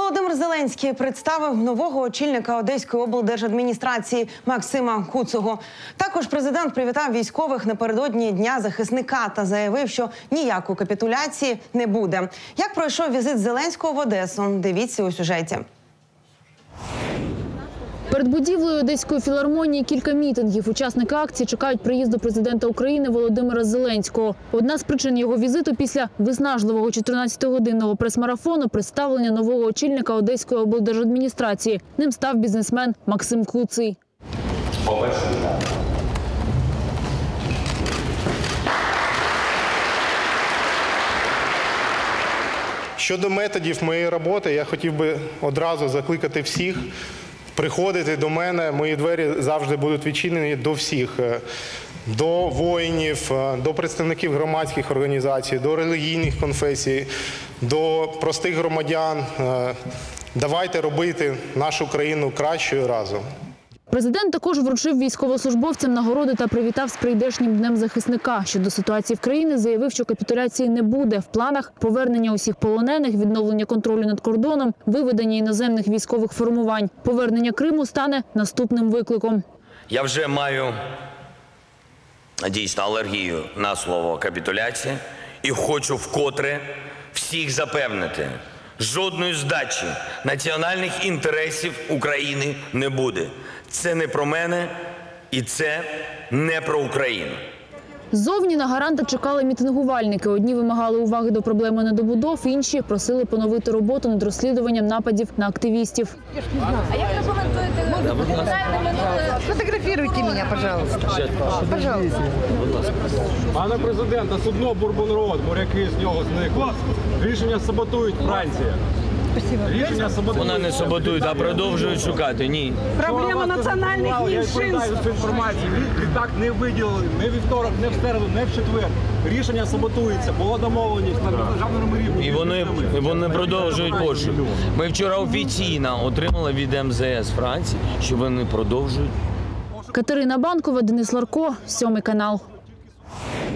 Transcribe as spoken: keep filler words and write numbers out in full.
Володимир Зеленський представив нового очільника Одеської облдержадміністрації Максима Куцого. Також президент привітав військових напередодні Дня захисника та заявив, що ніякої капітуляції не буде. Як пройшов візит Зеленського в Одесу? Дивіться у сюжеті. Перед будівлею Одеської філармонії кілька мітингів. Учасники акції чекають приїзду президента України Володимира Зеленського. Одна з причин його візиту після виснажливого чотирнадцятигодинного прес-марафону – представлення нового очільника Одеської облдержадміністрації. Ним став бізнесмен Максим Куций. Щодо методів моєї роботи, я хотів би одразу закликати всіх приходити до мене. Мої двері завжди будуть відчинені до всіх. До воїнів, до представників громадських організацій, до релігійних конфесій, до простих громадян. Давайте робити нашу країну кращою разом. Президент також вручив військовослужбовцям нагороди та привітав з прийдешнім Днем захисника. Щодо ситуації в країні заявив, що капітуляції не буде. В планах повернення усіх полонених, відновлення контролю над кордоном, виведення іноземних військових формувань. Повернення Криму стане наступним викликом. Я вже маю дійсно алергію на слово капітуляція і хочу вкотре всіх запевнити. Жодної здачі національних інтересів України не буде. Це не про мене і це не про Україну. Ззовні на гаранта чекали мітингувальники. Одні вимагали уваги до проблеми недобудов, інші просили поновити роботу над розслідуванням нападів на активістів. А як ви коментуєте? Фотографируйте мене, пожалуйста. Пожалуйста. Пане президента, судно Бурбон-Роуд, моряки з нього зникли. Рішення саботують Франція. Рішення саботують. Вона не саботують, а продовжують шукати. Ні. Проблема національних меншинств. Я відповідаю за цю інформацію. Літак не виділили, не вівторок, не в середу, не в четвер. Рішення саботується. Було домовленість на державному рівні. І вони, вони продовжують пошук. Ми вчора офіційно отримали від ем зе ес Франції, що вони продовжують. Катерина Банкова, Денис Ларко, Сьомий канал.